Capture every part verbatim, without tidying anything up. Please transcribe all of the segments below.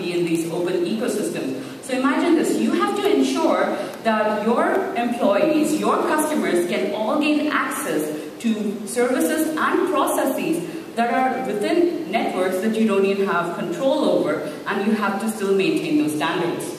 be in these open ecosystems. So imagine this, you have to ensure that your employees, your customers can all gain access to services and processes that are within networks that you don't even have control over, and you have to still maintain those standards.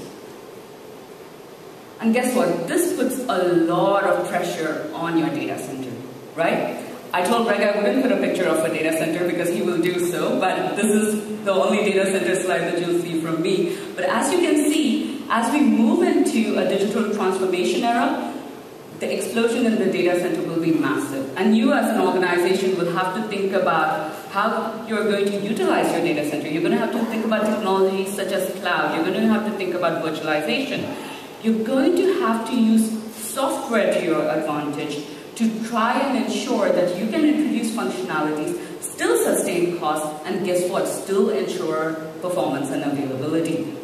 And guess what? This puts a lot of pressure on your data center, right? I told Greg I wouldn't put a picture of a data center because he will do so, but this is the only data center slide that you'll see from me. But as you can see, as we move into a digital transformation era, the explosion in the data center will be massive. And you as an organization will have to think about how you're going to utilize your data center. You're going to have to think about technologies such as cloud. You're going to have to think about virtualization. You're going to have to use software to your advantage to try and ensure that you can introduce functionalities, still sustain costs, and guess what, still ensure performance and availability.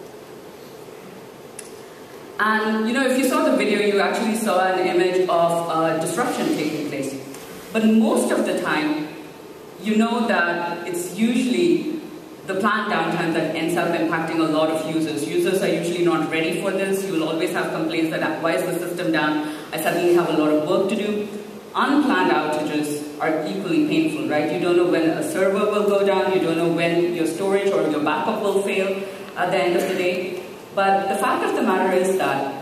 And you know, if you saw the video, you actually saw an image of uh, disruption taking place. But most of the time, you know that it's usually the planned downtime that ends up impacting a lot of users. Users are usually not ready for this. You will always have complaints that, why is the system down? I suddenly have a lot of work to do. Unplanned outages are equally painful, right? You don't know when a server will go down. You don't know when your storage or your backup will fail at the end of the day. But the fact of the matter is that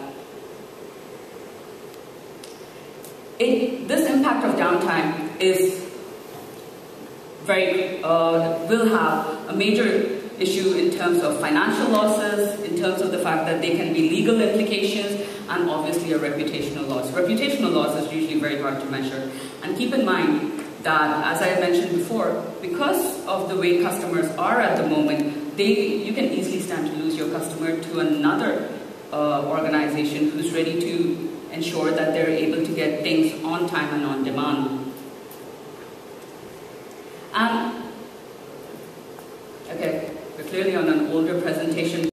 it, this impact of downtime is very, uh, will have a major issue in terms of financial losses, in terms of the fact that there can be legal implications, and obviously a reputational loss. Reputational loss is usually very hard to measure. And keep in mind that, as I mentioned before, because of the way customers are at the moment, they, you can easily stand to lose your customer to another uh, organization who's ready to ensure that they're able to get things on time and on demand. And, okay, we're clearly on an older presentation.